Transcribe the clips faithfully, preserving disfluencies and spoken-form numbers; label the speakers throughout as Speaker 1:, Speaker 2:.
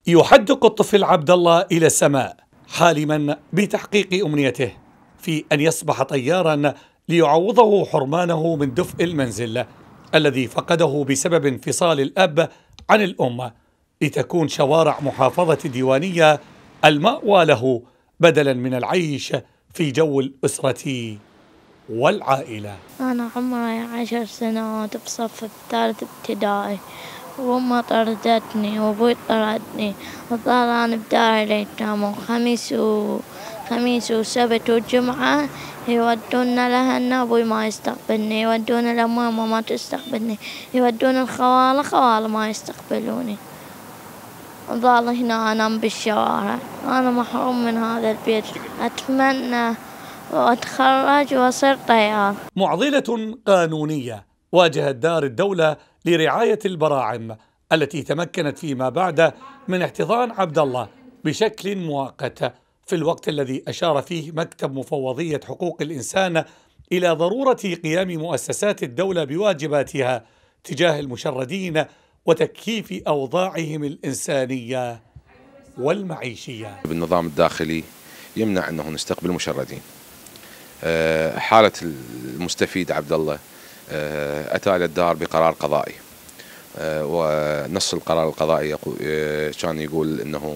Speaker 1: يحدق الطفل عبد الله إلى السماء حالما بتحقيق أمنيته في أن يصبح طيارا ليعوضه حرمانه من دفء المنزل الذي فقده بسبب انفصال الأب عن الأم، لتكون شوارع محافظة الديوانية المأوى له بدلا من العيش في جو الأسرة والعائلة.
Speaker 2: أنا عمري عشر سنوات بصف الثالث ابتدائي، وأمي طردتني وأبوي طردني وصار أنا بدار الأيتام، وخميس وخميس وسبت وجمعة يودونا لهنا، أبوي ما يستقبلني، يودونا لماما ما تستقبلني، يودون الخوالة خوالة ما يستقبلوني، ظل هنا أنام بالشوارع. أنا محروم من هذا البيت، أتمنى وأتخرج وأصير طيار.
Speaker 1: معضلة قانونية واجهت دار الدولة لرعاية البراعم التي تمكنت فيما بعد من احتضان عبد الله بشكل مؤقت، في الوقت الذي أشار فيه مكتب مفوضية حقوق الإنسان إلى ضرورة قيام مؤسسات الدولة بواجباتها تجاه المشردين وتكييف أوضاعهم الإنسانية والمعيشية.
Speaker 3: بالنظام الداخلي يمنع أنه نستقبل مشردين. حالة المستفيد عبد الله أتى إلى الدار بقرار قضائي، ونص القرار القضائي كان يقول أنه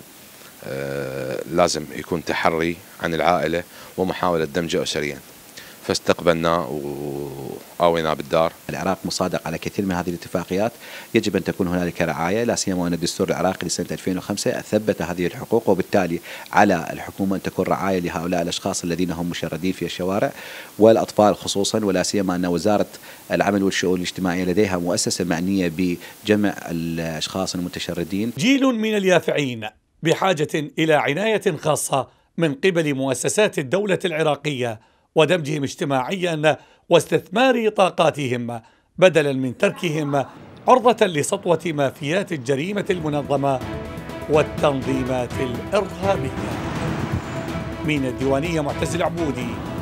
Speaker 3: لازم يكون تحري عن العائلة ومحاولة دمجه أسريا، فاستقبلنا وآوينا بالدار.
Speaker 4: العراق مصادق على كثير من هذه الاتفاقيات، يجب أن تكون هنالك رعاية، لا سيما أن الدستور العراقي لسنة ألفين وخمسة ثبت هذه الحقوق، وبالتالي على الحكومة أن تكون رعاية لهؤلاء الأشخاص الذين هم مشردين في الشوارع والأطفال خصوصا، ولا سيما أن وزارة العمل والشؤون الاجتماعية لديها مؤسسة معنية بجمع الأشخاص المتشردين.
Speaker 1: جيل من اليافعين بحاجة إلى عناية خاصة من قبل مؤسسات الدولة العراقية ودمجهم اجتماعيا واستثمار طاقاتهم بدلا من تركهم عرضة لسطوة مافيات الجريمة المنظمة والتنظيمات الإرهابية. من الديوانية معتز العبودي،